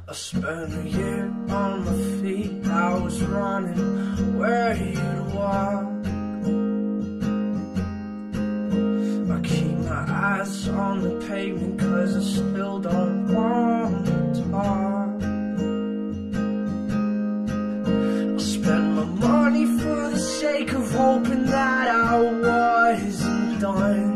I spent a year on my feet, I was running where you'd walk. I keep my eyes on the pavement cause I still don't want to talk. I spend my money for the sake of hoping that I wasn't done.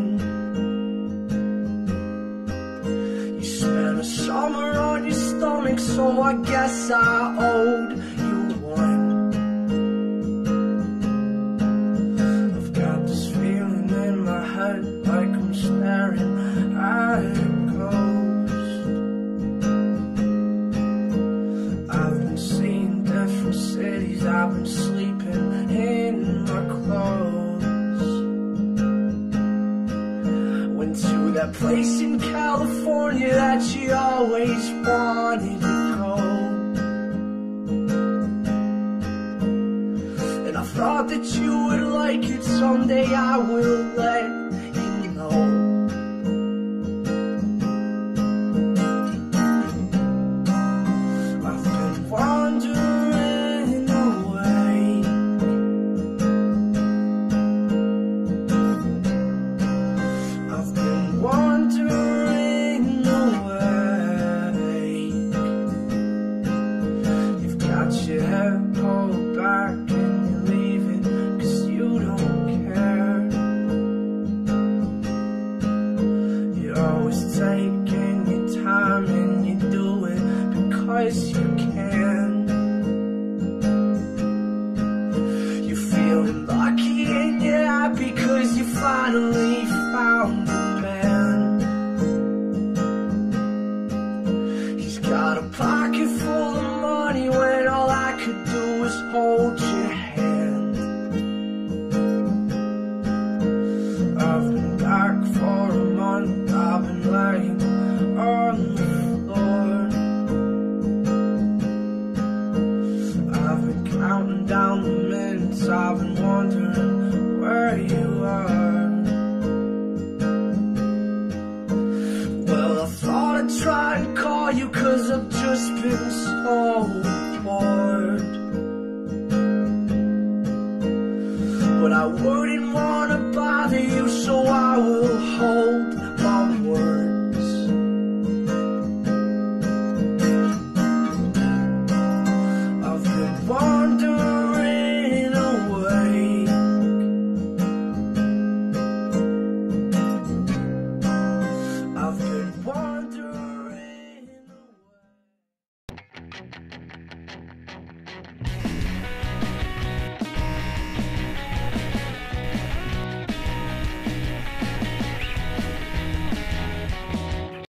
You spent a summer on your stomach, so I guess I owed you one. I've got this feeling in my head like I'm staring at a ghost. I've been seeing different cities, I've been sleeping in my clothes. Went to that place in California that you always wanted to go. And I thought that you would like it, someday I will let you know. I've been wandering away. I've been wandering away. You've got your hair pulled back and you're leaving cause you don't care. You're always taking your time and you do it because you can. You're feeling lucky and you're happy cause you finally found a man. He's got a pocket full of money when all I could do was hold your hand. I've been back for a month, I've been laying on the floor. I've been counting down the minutes, I've been wondering where you are. Well, I thought I'd try and call you cause I've just been so bored. But I wouldn't wanna bother you, so I will hold my words. I've been wandering away. I've been wandering away.